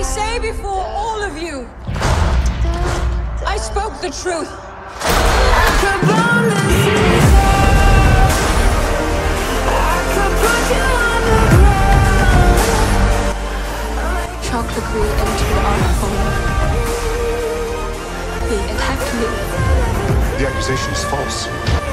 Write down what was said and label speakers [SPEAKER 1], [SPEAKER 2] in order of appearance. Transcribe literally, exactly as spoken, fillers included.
[SPEAKER 1] say before all of you, I spoke the truth.
[SPEAKER 2] Jacques the Gris entered our home. He attacked me.
[SPEAKER 3] The accusation is false.